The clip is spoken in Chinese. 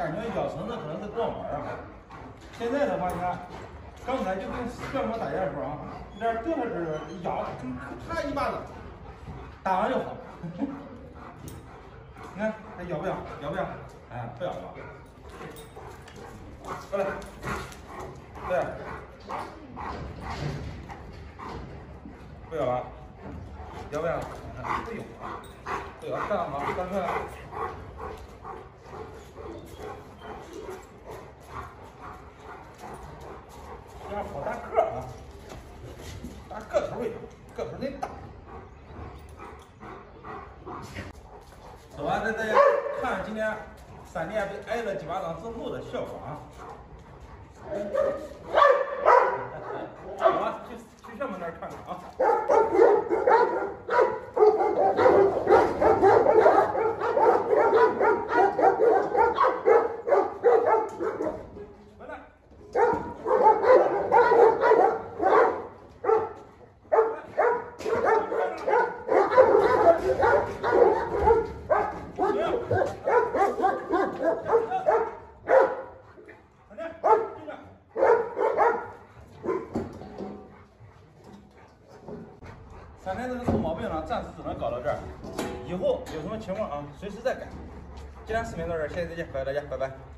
感觉咬绳子可能是断腕啊。现在的话，你看，刚才就跟像我打架的时候啊，这儿对着这咬，啪一巴掌，打完就好。你看这咬不咬？咬不咬？哎，不咬了吧？过来，对，不咬了，咬不咬？不咬啊，不咬，看好，看出来。这样好大个啊，大个头儿，个头儿得大。走啊，大家看今天闪电被挨了几巴掌之后的效果啊！走啊，去上面那儿看看啊！回来。闪电这个臭毛病呢，暂时只能搞到这儿，以后有什么情况啊，随时再改。今天视频到这儿，谢谢再见，拜拜大家，拜拜。